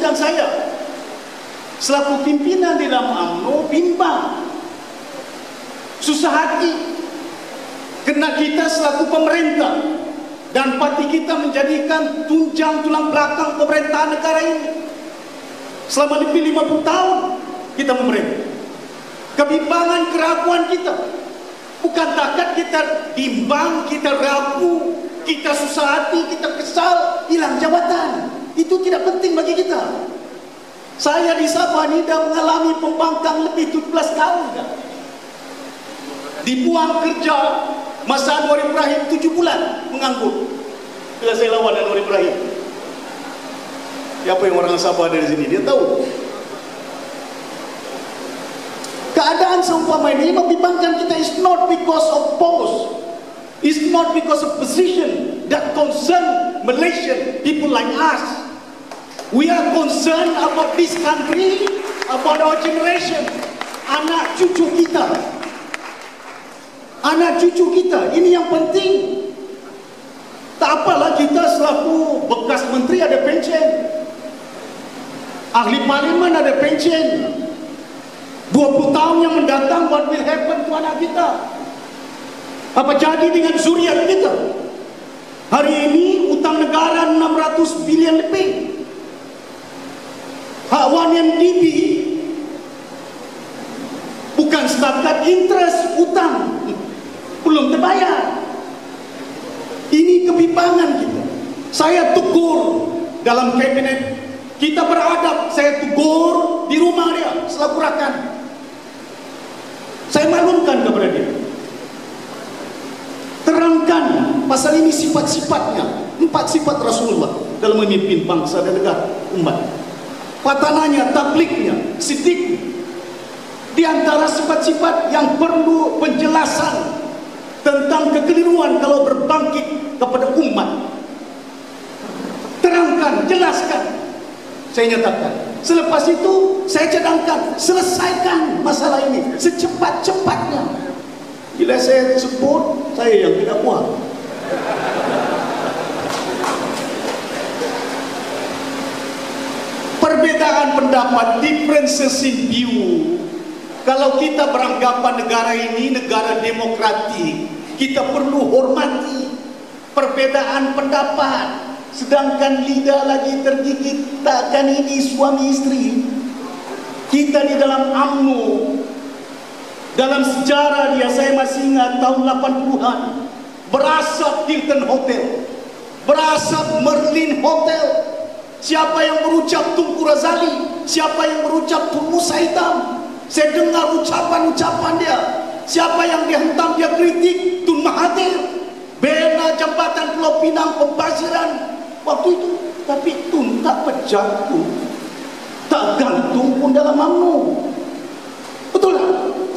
dan saya selaku pimpinan di dalam UMNO bimbang, susah hati, kerana kita selaku pemerintah dan parti kita menjadikan tunjang tulang belakang pemerintahan negara ini. Selama lebih 50 tahun kita memerintah. Kebimbangan, keraguan kita, bukan takat kita bimbang, kita ragu, kita susah hati, kita kesal, hilang jabatan. Itu tidak penting bagi kita. Saya di Sabah ini dah mengalami pembangkang lebih 17 tahun dah. Dibuang kerja masa Anwar Ibrahim 7 bulan menganggur. Bila saya lawan Anwar Ibrahim, siapa yang orang Sabah dari sini, dia tahu. Keadaan seumpama ini membimbangkan kita. Is not because of post, is not because of position that concern Malaysian people like us. We are concerned about this country, about our generation, anak cucu kita. Anak cucu kita, ini yang penting. Tak apalah kita selaku bekas menteri ada pension, ahli parlimen ada pension. 20 tahun yang mendatang, what will happen to anak kita? Apa jadi dengan zuriat kita? Hari ini utang negara 600 bilion lebih. Hak 1MDB bukan setakat interest utang, belum terbayar. Ini kebimbangan kita. Saya tegur dalam kabinet, kita beradab. Saya tegur di rumah dia selaku rakan. Saya maklumkan kepada dia, terangkan pasal ini sifat-sifatnya, 4 sifat Rasulullah dalam memimpin bangsa dan negara umat. Patananya, tabliknya, sidiknya. Di antara sifat-sifat yang perlu penjelasan tentang kekeliruan kalau berbangkit kepada umat. Terangkan, jelaskan. Saya nyatakan. Selepas itu saya cadangkan, selesaikan masalah ini secepat-cepatnya. Bila saya sebut, saya yang tidak puas. Perbedaan pendapat, differences in view. Kalau kita beranggapan negara ini negara demokratik, kita perlu hormati perbedaan pendapat. Sedangkan lidah lagi tergigit, takkan ini suami istri. Kita di dalam UMNO, dalam sejarah dia, saya masih ingat tahun 80-an, berasap Hilton Hotel, berasap Merlin Hotel. Siapa yang berucap Tunku Razali, siapa yang berucap Tun Musa Hitam, saya dengar ucapan-ucapan dia. Siapa yang dihentam dia kritik, Tun Mahathir, bina jambatan Pulau Pinang, pembaziran waktu itu. Tapi Tun tak pecah pun, tak gantung pun dalam UMNO. Betul tak?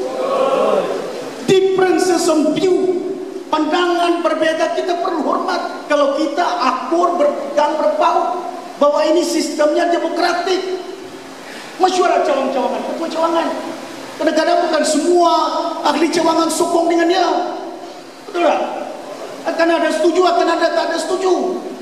Differences of view, pandangan berbeza, kita perlu hormat. Kalau kita akur berpegang berpaut bahwa ini sistemnya demokratik, mesyuarat cawangan-cawangan, ketua cawangan. Kadang-kadang bukan semua ahli cawangan sokong dengan dia. Betul tak? Akan ada setuju, akan ada tak ada setuju.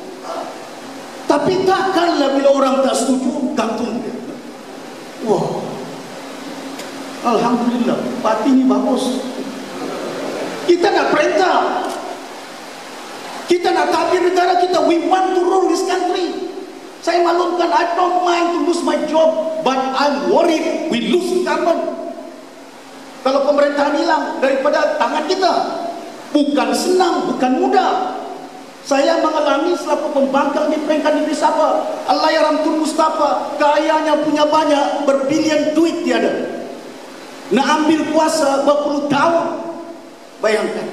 Tapi takkanlah bila orang tak setuju, gantung dia. Wah, alhamdulillah, parti ini bagus. Kita nak perintah, kita nak tabir negara kita. We want to rule this country. Saya maklumkan, I don't mind to lose my job, but I'm worried we lose government. Kalau pemerintahan hilang daripada tangan kita, bukan senang, bukan mudah. Saya mengalami selaku pembangkang di peringkat negeri Sabah. Allahyarham Tun Mustafa, kayanya punya banyak, berbilion duit dia ada. Nak ambil kuasa berpuluh tahun. Bayangkan.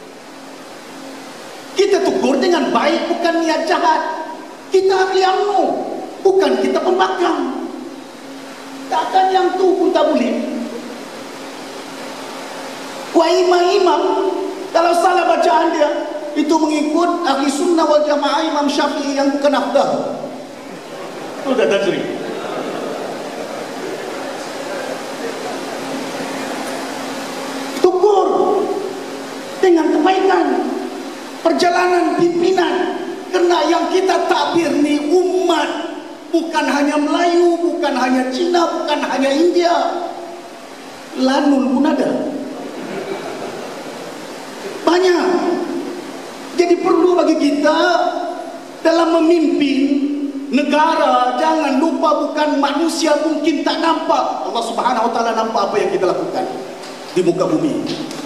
Kita tegur dengan baik, bukan niat jahat. Kita ahli UMNO, bukan kita pembangkang. Takkan yang tu pun tak boleh. Wah, imam-imam kalau salah bacaan dia, itu mengikut ahli sunnah wal jamaah Imam Syafi'i yang bukan afdal. Betul tak Tan Sri? Tegur dengan kebaikan perjalanan pimpinan, kerana yang kita takbir ni umat bukan hanya Melayu, bukan hanya Cina, bukan hanya India. Lanun pun ada. Banyak. Jadi perlu bagi kita dalam memimpin negara, jangan lupa bukan manusia mungkin tak nampak. Allah Subhanahu wa taala nampak apa yang kita lakukan di muka bumi.